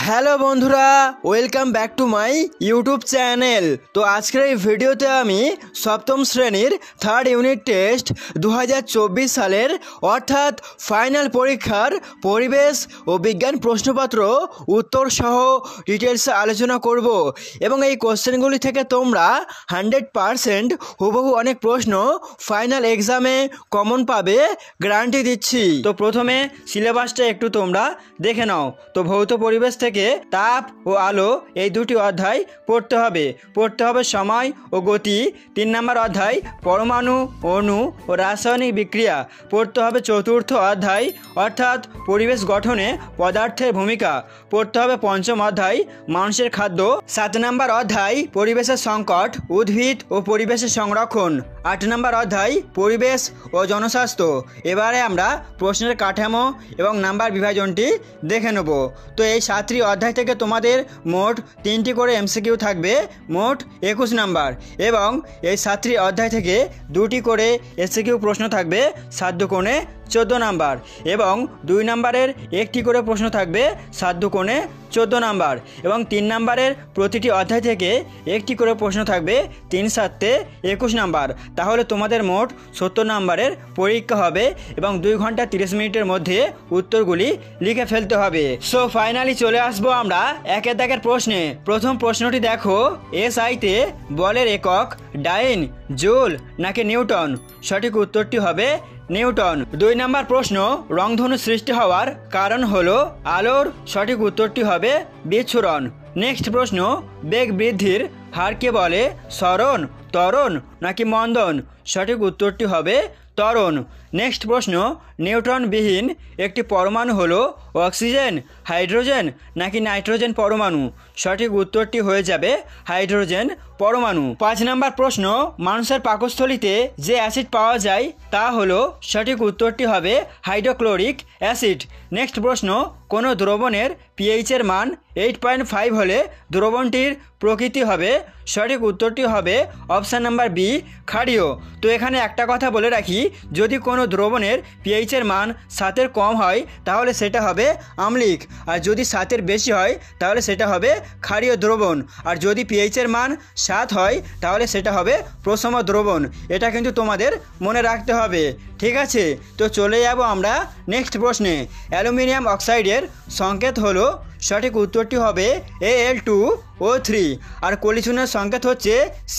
Hello বন্ধুরা, welcome back to my YouTube channel. তো আজকের এই ভিডিওতে আমি সপ্তম শ্রেণীর থার্ড ইউনিট টেস্ট 2024 সালের অর্থাৎ ফাইনাল পরীক্ষার পরিবেশ ও বিজ্ঞান প্রশ্নপত্র উত্তর সহ ডিটেলসে আলোচনা করব এবং এই কোশ্চেনগুলি থেকে তোমরা 100% হুবহু অনেক প্রশ্ন ফাইনাল এক্সামে কমন পাবে, গ্যারান্টি দিচ্ছি। তো প্রথমে সিলেবাসটা একটু তোমরা দেখে নাও। তো ভৌত পরিবেশ থেকে তাপ ও আলো এই দুটি অধ্যায় পড়তে হবে সময় ও গতি। 3 নম্বর অধ্যায় পরমাণু, অণু ও রাসায়নিক বিক্রিয়া পড়তে হবে। চতুর্থ অধ্যায় অর্থাৎ পরিবেশ গঠনে পদার্থের ভূমিকা পড়তে হবে। পঞ্চম অধ্যায় মানুষের খাদ্য। 7 নম্বর অধ্যায় পরিবেশের সংকট, উদ্ভিদ ও পরিবেশের সংরক্ষণ। 8 নম্বর অধ্যায় পরিবেশ ও জনস্বাস্থ্য। এবারে আমরা প্রশ্নের কাঠামো এবং নাম্বার বিভাজনটি দেখে নেব। তো এই 7টি অধ্যায় থেকে তোমাদের মোট 3টি করে এমসিকিউ থাকবে, মোট 21 নাম্বার, এবং এই 7টি অধ্যায় থেকে 2টি করে এসিকিউ প্রশ্ন থাকবে 7 দুগুণে 14 নাম্বার, এবং 2 নাম্বারের 1টি করে প্রশ্ন থাকবে 7 দুগুণে 14 নাম্বার, এবং 3 নাম্বারের প্রতিটি অধ্যায় থেকে 1টি করে প্রশ্ন থাকবে 3 7 21 নাম্বার। তাহলে তোমাদের মোট 70 নাম্বারের পরীক্ষা হবে এবং 2 ঘন্টা 30 মিনিটের মধ্যে উত্তরগুলি লিখে ফেলতে হবে। সো ফাইনালি চলে আসবো আমরা একের দাগের প্রশ্নে। প্রথম প্রশ্নটি দেখো, এসআইতে বলের একক ডাইন, জুল নাকি নিউটন? সঠিক উত্তরটি হবে নিউটন। 2 নম্বর প্রশ্ন, রংধনু সৃষ্টি হওয়ার কারণ হলো আলোর। সঠিক উত্তরটি হবে বিচ্ছুরণ। নেক্সট প্রশ্ন, বেগ বৃদ্ধির হারকে বলে সরণ, ত্বরণ নাকি মন্দন? সঠিক উত্তরটি হবে ত্বরণ। নেক্সট প্রশ্ন, নিউট্রনবিহীন একটি পরমাণু হলো অক্সিজেন, হাইড্রোজেন নাকি নাইট্রোজেন পরমাণু? সঠিক উত্তরটি হয়ে যাবে হাইড্রোজেন পরমাণু। 5 নম্বর প্রশ্ন, মানুষের পাকস্থলীতে যে অ্যাসিড পাওয়া যায় তা হলো। সঠিক উত্তরটি হবে হাইড্রোক্লোরিক অ্যাসিড। নেক্সট প্রশ্ন, কোনো দ্রবণের পিএইচের মান 8.5 হলে দ্রবণটির প্রকৃতি হবে। সঠিক উত্তরটি হবে অপশান নাম্বার বি, ক্ষারীয়। তো এখানে একটা কথা বলে রাখি, যদি কোনো দ্রবণের পিএইচের মান 7-এর কম হয় তাহলে সেটা হবে আম্লিক, আর যদি 7-এর বেশি হয় তাহলে সেটা হবে ক্ষারীয় দ্রবণ, আর যদি পিএইচের মান 7 হয় তাহলে সেটা হবে প্রশম দ্রবণ। এটা কিন্তু তোমাদের মনে রাখতে হবে, ঠিক আছে? তো চলে যাব আমরা নেক্সট প্রশ্নে। অ্যালুমিনিয়াম অক্সাইডের সংকেত হলো। সঠিক উত্তরটি হবে Al2O3, আর কলিচুনের সংকেত হচ্ছে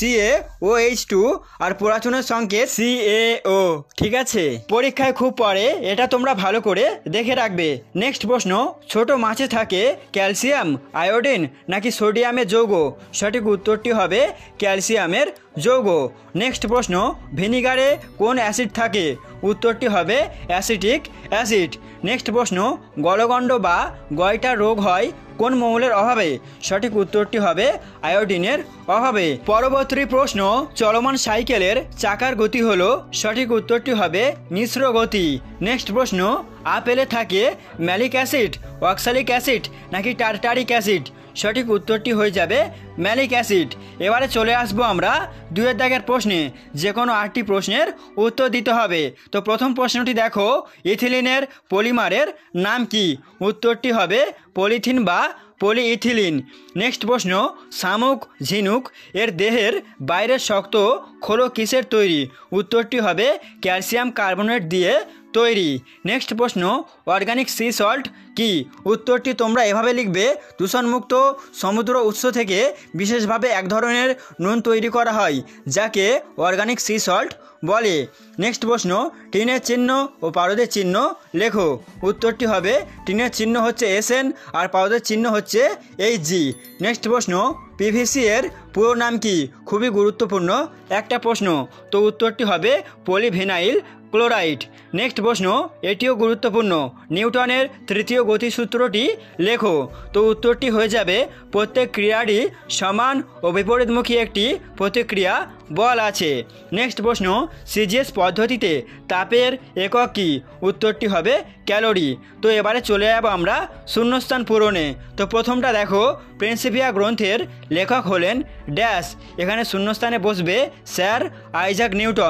CaOH2, আর পোড়াচুনের সংকেত CaO। ঠিক আছে, পরীক্ষায় খুব পড়ে, এটা তোমরা ভালো করে দেখে রাখবে। নেক্সট প্রশ্ন, ছোট মাছে থাকে ক্যালসিয়াম, আয়োডিন নাকি সোডিয়ামের যৌগ? সঠিক উত্তরটি হবে ক্যালসিয়ামের যৌগ। নেক্সট প্রশ্ন, ভিনিগারে কোন অ্যাসিড থাকে? উত্তরটি হবে অ্যাসিটিক অ্যাসিড। নেক্সট প্রশ্ন, গলগণ্ড বা গয়টার রোগ হয় কোন মৌলের অভাবে? সঠিক উত্তরটি হবে আয়োডিনের অভাবে। পরবর্তী প্রশ্ন, চলমান সাইকেলের চাকার গতি হলো। সঠিক উত্তরটি হবে মিশ্র গতি। নেক্সট প্রশ্ন, আপেলে থাকে ম্যালিক অ্যাসিড, অক্সালিক অ্যাসিড নাকি টার্টারিক অ্যাসিড? সঠিক উত্তরটি হয়ে যাবে ম্যালিক অ্যাসিড। এবারে চলে আসবো আমরা 2 দাগের প্রশ্নে। যে কোনো 8টি প্রশ্নের উত্তর দিতে হবে। তো প্রথম প্রশ্নটি দেখো, ইথিলিনের পলিমারের নাম কি? উত্তরটি হবে পলিথিন বা পলিইথিলিন। নেক্সট প্রশ্ন, শামুক ঝিনুক এর দেহের বাইরের শক্ত খোলক কিসের তৈরি? উত্তরটি হবে ক্যালসিয়াম কার্বনেট দিয়ে তৈরি। নেক্সট প্রশ্ন, অর্গানিক সি সল্ট কি? উত্তরটি তোমরা এভাবে লিখবে, দূষণমুক্ত সমুদ্র উৎস থেকে বিশেষভাবে এক ধরনের নুন তৈরি করা হয় যাকে অর্গানিক সি সল্ট বলে। নেক্সট প্রশ্ন, টিনের চিহ্ন ও পারদের চিহ্ন লেখো। উত্তরটি হবে টিনের চিহ্ন হচ্ছে SN আর পারদের চিহ্ন হচ্ছে HG। নেক্সট প্রশ্ন, PVC এর পুরো নাম কি? খুবই গুরুত্বপূর্ণ একটা প্রশ্ন। তো উত্তরটি হবে পলিভিনাইল ক্লোরাইড। নেক্সট প্রশ্ন, এটিও গুরুত্বপূর্ণ, নিউটনের তৃতীয় গতিসূত্রটি লেখো। তো উত্তরটি হয়ে যাবে প্রত্যেক ক্রিয়ারই সমান ও বিপরীতমুখী একটি প্রতিক্রিয়া বল আছে। নেক্সট প্রশ্ন, সিজিএস পদ্ধতিতে তাপের একক কি? উত্তরটি হবে ক্যালোরি। তো এবারে চলে যাব আমরা শূন্যস্থান পূরণে। তো প্রথমটা দেখো, প্রিন্সিপিয়া গ্রন্থের লেখক হলেন ড্যাশ। এখানে শূন্যস্থানে বসবে স্যার আইজাক নিউটন।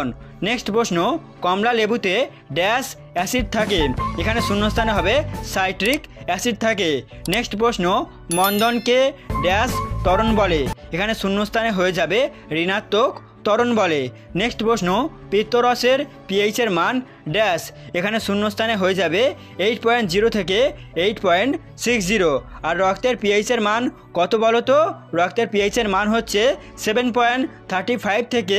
নেক্সট প্রশ্ন, কমলা লেবুতে ড্যাশ অ্যাসিড থাকে, এখানে শূন্যস্থানে হবে সাইট্রিক অ্যাসিড থাকে। নেক্সট প্রশ্ন, মন্দনকে ড্যাশ ত্বরণ বলে, এখানে শূন্যস্থানে হয়ে যাবে ঋণাত্মক ত্বরণ বলে। নেক্সট প্রশ্ন, পিত্তরসের পিএইচের মান ড্যাশ, এখানে শূন্যস্থানে হয়ে যাবে 8.0 থেকে 8.60। আর রক্তের পিএইচের মান কত বলো তো? রক্তের পিএইচের মান হচ্ছে 7.35 থেকে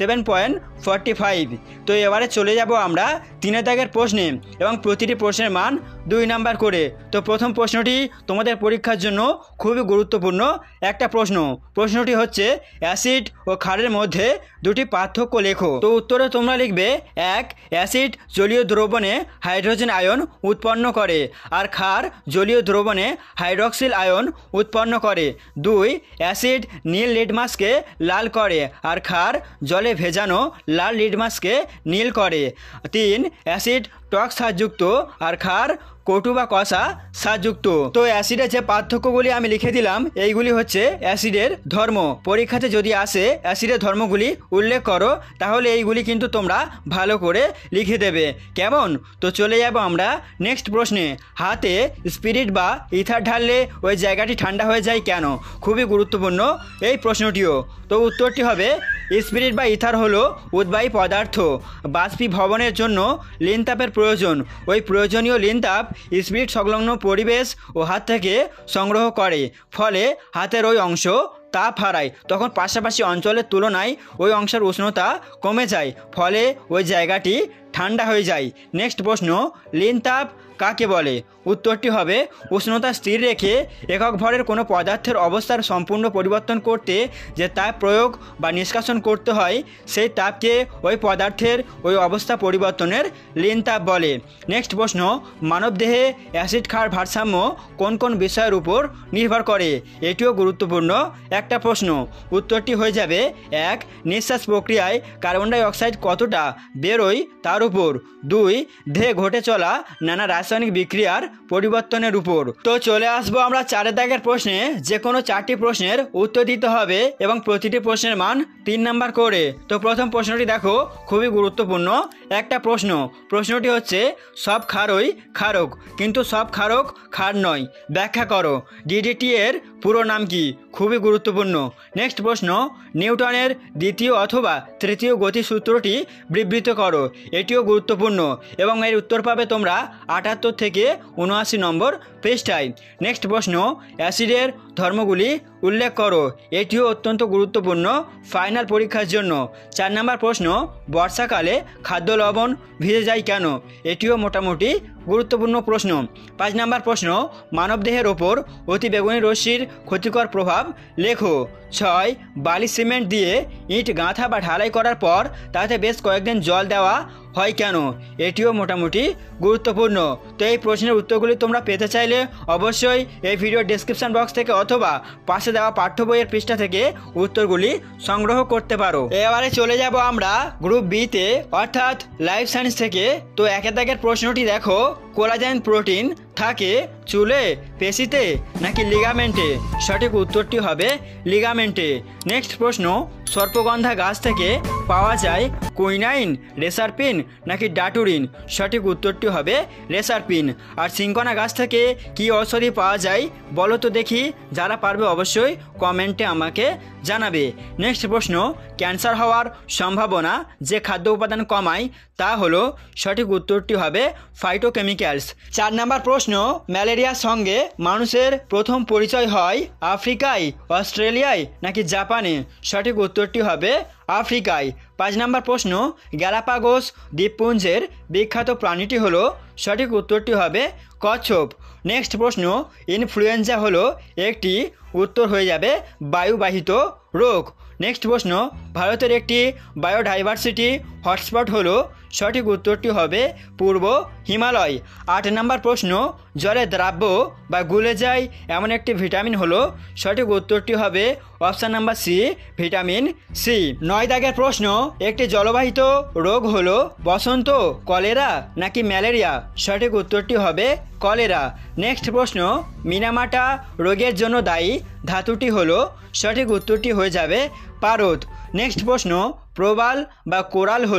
7.45। তো এবারে চলে যাব আমরা 3 দাগের প্রশ্নে এবং প্রতিটি প্রশ্নের মান 2 নাম্বার করে। তো প্রথম প্রশ্নটি তোমাদের পরীক্ষার জন্য খুবই গুরুত্বপূর্ণ একটা প্রশ্ন। প্রশ্নটি হচ্ছে, অ্যাসিড ও ক্ষারের মধ্যে দুটি পার্থক্য লেখো। তো উত্তরে তোমরা লিখবে, 1 অ্যাসিড জলীয় দ্রবণে হাইড্রোজেন আয়ন উৎপন্ন করে আর ক্ষার জলীয় দ্রবণে হাইড্রক্সিল আয়ন উৎপন্ন করে। 2 অ্যাসিড নীল লিটমাসকে লাল করে আর ক্ষার জলে ভেজানো লাল লিটমাসকে নীল করে। 3 অ্যাসিড টক স্বাদযুক্ত আর ক্ষার কটু বা কষা স্বাদযুক্ত। তো অ্যাসিডের যে পার্থক্যগুলি আমি লিখে দিলাম, এইগুলি হচ্ছে অ্যাসিডের ধর্ম। পরীক্ষাতে যদি আসে অ্যাসিডের ধর্মগুলি উল্লেখ করো, তাহলে এইগুলি কিন্তু তোমরা ভালো করে লিখে দেবে, কেমন? তো চলে যাব আমরা নেক্সট প্রশ্নে। হাতে স্পিরিট বা ইথার ঢাললে ওই জায়গাটি ঠান্ডা হয়ে যায় কেন? খুবই গুরুত্বপূর্ণ এই প্রশ্নটিও। তো উত্তরটি হবে, স্পিরিট বা ইথার হলো উদ্বায়ী পদার্থ। বাষ্পীভবনের জন্য লিনতাপের প্রয়োজন। ওই প্রয়োজনীয় লিনতাপ স্পিরিট সংলগ্ন পরিবেশ ও হাত থেকে সংগ্রহ করে, ফলে হাতের ওই অংশ তাপ হারায়। তখন পাশাপাশি অঞ্চলের তুলনায় ওই অংশের উষ্ণতা কমে যায়, ফলে ওই জায়গাটি ঠান্ডা হয়ে যায়। নেক্সট প্রশ্ন, লিনতাপ কাকে বলে? উত্তরটি হবে, উষ্ণতা স্থির রেখে একক ভরের কোনো পদার্থের অবস্থার সম্পূর্ণ পরিবর্তন করতে যে তাপ প্রয়োগ বা নিষ্কাশন করতে হয়, সেই তাপকে ওই পদার্থের ওই অবস্থা পরিবর্তনের লিনতাপ বলে। নেক্সট প্রশ্ন, মানবদেহে অ্যাসিড ক্ষার ভারসাম্য কোন কোন বিষয়ের উপর নির্ভর করে? এটিও গুরুত্বপূর্ণ একটা প্রশ্ন। উত্তরটি হয়ে যাবে, 1 নিঃশ্বাস প্রক্রিয়ায় কার্বন ডাই অক্সাইড কতটা বেরোয় তার উপর। 2 দেহে ঘটে চলা নানা রাসায়নিক বিক্রিয়ার পরিবর্তনের উপর। তো চলে আসবো আমরা 4 দাগের প্রশ্নে। যে কোনো 4টি প্রশ্নের উত্তর দিতে হবে এবং প্রতিটি প্রশ্নের মান 3 নাম্বার করে। তো প্রথম প্রশ্নটি দেখো, খুবই গুরুত্বপূর্ণ একটা প্রশ্ন। প্রশ্নটি হচ্ছে, সব ক্ষারই ক্ষারক কিন্তু সব ক্ষারক ক্ষার নয়, ব্যাখ্যা করো। ডিডিটি এর পুরো নাম কি? খুবই গুরুত্বপূর্ণ। নেক্সট প্রশ্ন, নিউটনের দ্বিতীয় অথবা তৃতীয় গতিসূত্রটি বিবৃত করো। এটিও গুরুত্বপূর্ণ এবং এর উত্তর পাবে তোমরা 78 থেকে 79 নম্বর পৃষ্ঠায়। নেক্সট প্রশ্ন, অ্যাসিডের ধর্মগুলি উল্লেখ করো। এটিও অত্যন্ত গুরুত্বপূর্ণ ফাইনাল পরীক্ষার জন্য। 4 নম্বর প্রশ্ন, বর্ষাকালে খাদ্য লবণ ভিজে যায় কেন? এটিও মোটামুটি গুরুত্বপূর্ণ প্রশ্ন। 5 নম্বর প্রশ্ন, মানবদেহের ওপর অতি বেগুনি রশ্মির ক্ষতিকর প্রভাব লেখো। 6 বালি সিমেন্ট দিয়ে ইট গাঁথা বা ঢালাই করার পর তাতে বেশ কয়েকদিন জল দেওয়া হয় কেন? এটিও মোটামুটি গুরুত্বপূর্ণ। তো এই প্রশ্নের উত্তরগুলি তোমরা পেতে চাইলে অবশ্যই এই ভিডিও ডেসক্রিপশন বক্স থেকে অথবা পাশে দেওয়া পাঠ্য বইয়ের পৃষ্ঠা থেকে উত্তরগুলি সংগ্রহ করতে পারো। এবারে চলে যাব আমরা গ্রুপ বিতে অর্থাৎ লাইফ সায়েন্স থেকে। তো 1 দাগের প্রশ্নটি দেখো, কোলাজেন প্রোটিন থাকে চুলে, পেশিতে নাকি লিগামেন্টে? সঠিক উত্তরটি হবে লিগামেন্টে। নেক্সট প্রশ্ন, সর্পগন্ধা গাছ থেকে পাওয়া যায় কুইনাইন, রেসারপিন নাকি ডাটুরিন? সঠিক উত্তরটি হবে রেসারপিন। আর সিঙ্কনা গাছ থেকে কি ঔষধি পাওয়া যায় বলো তো দেখি? যারা পারবে অবশ্যই কমেন্টে আমাকে জানাবে। নেক্সট প্রশ্ন, ক্যান্সার হওয়ার সম্ভাবনা যে খাদ্য উপাদান কমায় তা হলো? সঠিক উত্তরটি হবে ফাইটোকেমিক্যালস। 4 নম্বর প্রশ্ন, ম্যালেরিয়ার সঙ্গে মানুষের প্রথম পরিচয় হয় আফ্রিকায়, অস্ট্রেলিয়ায় নাকি জাপানে? সঠিক উত্তরটি হবে আফ্রিকায়। 5 নম্বর প্রশ্ন, গ্যালাপাগোস দ্বীপপুঞ্জের বিখ্যাত প্রাণীটি হলো? সঠিক উত্তরটি হবে কচ্ছপ। নেক্সট প্রশ্ন, ইনফ্লুয়েঞ্জা হলো একটি? উত্তর হয়ে যাবে বায়ুবাহিত রোগ। নেক্সট প্রশ্ন, ভারতের একটি বায়োডাইভার্সিটি হটস্পট হলো? সঠিক উত্তরটি হবে পূর্ব হিমালয়। 8 নম্বর প্রশ্ন, জলে দ্রাব্য বা গুলে যায় এমন একটি ভিটামিন হলো? সঠিক উত্তরটি হবে option number C, vitamin C. 9 দাগের প্রশ্ন, একটি জলবাহিত রোগ হলো বসন্ত, কলেরা নাকি ম্যালেরিয়া? সঠিক উত্তরটি হবে কলেরা। নেক্সট প্রশ্ন, মিনামাটা রোগের জন্য দায়ী ধাতুটি হলো? সঠিক উত্তরটি হয়ে যাবে পারদ। নেক্সট প্রশ্ন, প্রবাল বা কোরাল হলো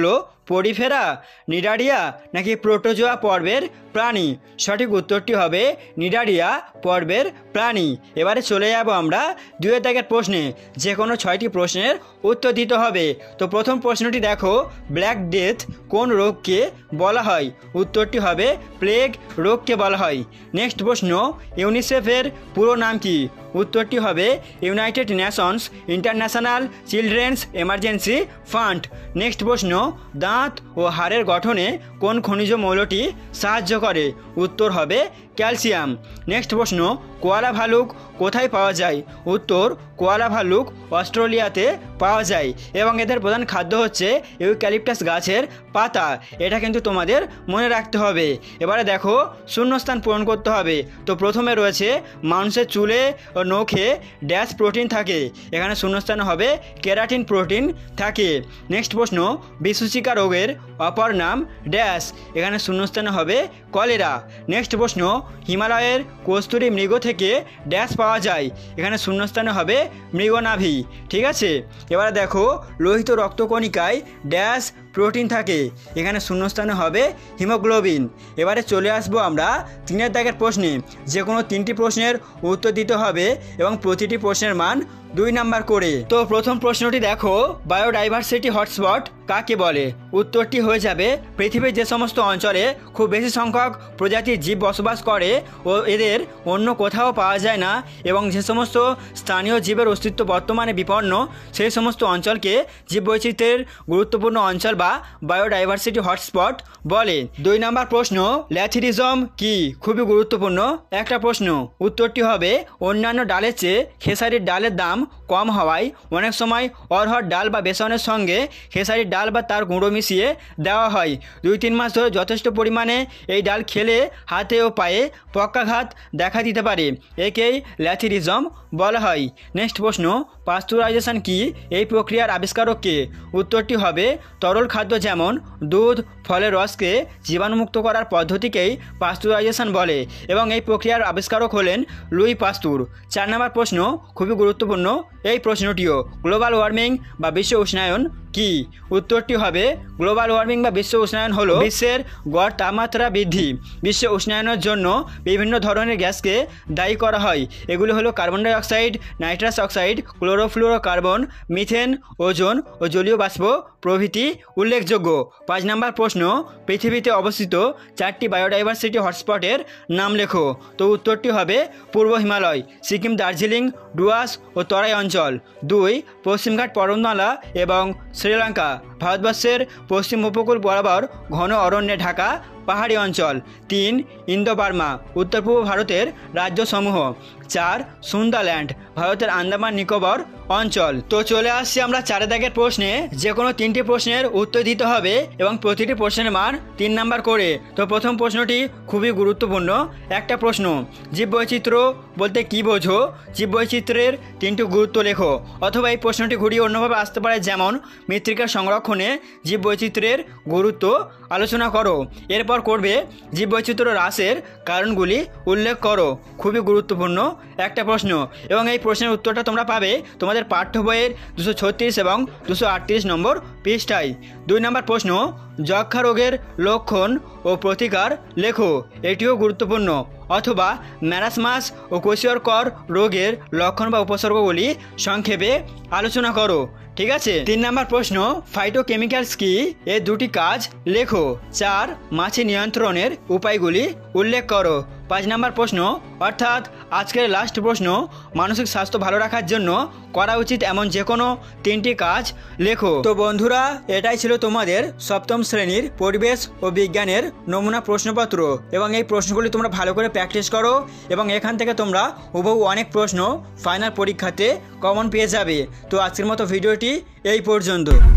পরিফেরা, নিডারিয়া নাকি প্রোটোজোয়া পর্বের প্রাণী? সঠিক উত্তরটি হবে নিডারিয়া পর্বের প্রাণী। এবারে চলে যাব আমরা 2 দাগের প্রশ্নে। যে কোনো 6টি প্রশ্নের উত্তর দিতে হবে। তো প্রথম প্রশ্নটি দেখো, ব্ল্যাক ডেথ কোন রোগকে বলা হয়? উত্তরটি হবে প্লেগ রোগকে বলা হয়। নেক্সট প্রশ্ন, ইউনিসেফের পুরো নাম কি? উত্তরটি হবে United Nations International Children's Emergency Fund. Next প্রশ্ন, দাঁত ও হাড়ের গঠনে কোন খনিজ মৌলটি সাহায্য করে? উত্তর হবে ক্যালসিয়াম। নেক্সট প্রশ্ন, কোয়ালা ভালুক কোথায় পাওয়া যায়? উত্তর, কোয়ালা ভালুক অস্ট্রেলিয়াতে পাওয়া যায় এবং এদের প্রধান খাদ্য হচ্ছে ইউক্যালিপটাস গাছের পাতা। এটা কিন্তু তোমাদের মনে রাখতে হবে। এবারে দেখো, শূন্যস্থান পূরণ করতে হবে। তো প্রথমে রয়েছে মানুষের চুলে ও নখে ড্যাশ প্রোটিন থাকে। এখানে শূন্যস্থান হবে কেরাটিন প্রোটিন থাকে। নেক্সট প্রশ্ন, বিসূচিকা রোগের অপর নাম ড্যাশ। এখানে শূন্যস্থান হবে কলেরা। নেক্সট প্রশ্ন, হিমালয়ের কস্তুরী মৃগ থেকে ড্যাশ পাওয়া যায়? এখানে শূন্যস্থানে হবে মৃগনাভি। ঠিক আছে। এবারে দেখো, লোহিত রক্তকণিকায় ড্যাশ প্রোটিন থাকে। এখানে শূন্যস্থানে হবে হিমোগ্লোবিন। এবারে চলে আসবো আমরা 3 দাগের প্রশ্নে। যে কোনো 3টি প্রশ্নের উত্তর দিতে হবে এবং প্রতিটি প্রশ্নের মান 2 নাম্বার করে। তো প্রথম প্রশ্নটি দেখো, বায়োডাইভার্সিটি হটস্পট কাকে বলে? উত্তরটি হয়ে যাবে পৃথিবীর যে সমস্ত অঞ্চলে খুব বেশি সংখ্যক প্রজাতির জীব বসবাস করে ও এদের অন্য কোথাও পাওয়া যায় না এবং যে সমস্ত স্থানীয় জীবের অস্তিত্ব বর্তমানে বিপন্ন, সেই সমস্ত অঞ্চলকে জীববৈচিত্র্যের গুরুত্বপূর্ণ অঞ্চল বা বায়োডাইভার্সিটি হটস্পট বলে। 2 নাম্বার প্রশ্ন, ল্যাথিরিজম কি? খুবই গুরুত্বপূর্ণ একটা প্রশ্ন। উত্তরটি হবে অন্যান্য ডালের চেয়ে খেসারির ডালের দাম কম হওয়ায় অনেক সময় অরহর ডাল বা বেসনের সঙ্গে খেসারির ডাল বা তার গুঁড়ো মিশিয়ে দেওয়া হয়। 2-3 মাস ধরে যথেষ্ট পরিমাণে এই ডাল খেলে হাতে ও পায়ে পক্ষাঘাত দেখা দিতে পারে। একেই ল্যাথিরিজম বলা হয়। নেক্সট প্রশ্ন, পাস্তুরাইজেশন কি? এই প্রক্রিয়ার আবিষ্কারক কে? উত্তরটি হবে তরল খাদ্য যেমন দুধ, ফলের রসকে জীবাণুমুক্ত করার পদ্ধতিকেই পাস্তুরাইজেশন বলে এবং এই প্রক্রিয়ার আবিষ্কারক হলেন লুই পাস্তুর। 4 নম্বর প্রশ্ন, খুবই গুরুত্বপূর্ণ এই প্রশ্নটিও, গ্লোবাল ওয়ার্মিং বা বিশ্ব উষ্ণায়ন কি? উত্তরটি হবে গ্লোবাল ওয়ার্মিং বা বিশ্ব উষ্ণায়ন হলো বিশ্বের গড় তাপমাত্রা বৃদ্ধি। বিশ্ব উষ্ণায়নের জন্য বিভিন্ন ধরনের গ্যাসকে দায়ী করা হয়। এগুলো হলো carbon dioxide, nitrous oxide, chlorofluorocarbon, methane, ozone ও জলীয় বাষ্প প্রভৃতি উল্লেখযোগ্য। 5 নম্বর প্রশ্ন, পৃথিবীতে অবস্থিত 4টি বায়োডাইভার্সিটি হটস্পটের নাম লেখো। তো উত্তরটি হবে পূর্ব হিমালয়, সিকিম, দার্জিলিং, ডুয়ার্স ও তরাই অঞ্চল। 2 পশ্চিমঘাট পর্বতমালা এবং শ্রীলঙ্কা। ভারতবর্ষের পশ্চিম উপকূল বরাবর ঘন অরণ্যে ঢাকা পাহাড়ি অঞ্চল। 3 ইন্দো বার্মা, উত্তর পূর্ব ভারতের রাজ্যসমূহ। 4 সুন্দারল্যান্ড, ভারতের আন্দামান নিকোবর অঞ্চল। তো চলে আসছি আমরা 4 দাগের প্রশ্নে। যে কোনো 3টি প্রশ্নের উত্তর দিতে হবে এবং প্রতিটি প্রশ্নের মান 3 নাম্বার করে। তো প্রথম প্রশ্নটি খুবই গুরুত্বপূর্ণ একটা প্রশ্ন, জীববৈচিত্র্য বলতে কি বোঝো? জীববৈচিত্র্যের 3টি গুরুত্ব লেখো। অথবা এই প্রশ্নটি ঘুরিয়ে অন্যভাবে আসতে পারে, যেমন মৃত্তিকা সংরক্ষণে জীববৈচিত্র্যের গুরুত্ব আলোচনা করো। এরপর করবে জীববৈচিত্র্য হ্রাসের কারণগুলি উল্লেখ করো। খুবই গুরুত্বপূর্ণ একটা প্রশ্ন এবং এই প্রশ্নের উত্তরটা তোমরা পাবে তোমাদের পাঠ্য বইয়ের 236 এবং 238 নম্বর পৃষ্ঠায়। 2 নম্বর প্রশ্ন, যক্ষ্মা রোগের লক্ষণ ও প্রতিকার লেখো। এটিও গুরুত্বপূর্ণ। অথবা ম্যারাসমাস ও কোষীয়কর রোগের লক্ষণ বা উপসর্গগুলি সংক্ষেপে আলোচনা করো। ঠিক আছে। 3 নম্বর প্রশ্ন, ফাইটোকেমিক্যালস কি? এর 2টি কাজ লেখো। 4 মাছি নিয়ন্ত্রণের উপায়গুলি উল্লেখ করো। 5 নম্বর প্রশ্ন, অর্থাৎ আজকের লাস্ট প্রশ্ন, মানসিক স্বাস্থ্য ভালো রাখার জন্য করা উচিত এমন যে কোনো 3টি কাজ লেখো। তো বন্ধুরা, এটাই ছিল তোমাদের 7ম শ্রেণীর পরিবেশ ও বিজ্ঞানের নমুনা প্রশ্নপত্র এবং এই প্রশ্নগুলি তোমরা ভালো করে প্র্যাকটিস করো এবং এখান থেকে তোমরা হুবহু অনেক প্রশ্ন ফাইনাল পরীক্ষাতে কমন পেয়ে যাবে। তো আজকের মতো ভিডিওটি এই পর্যন্ত।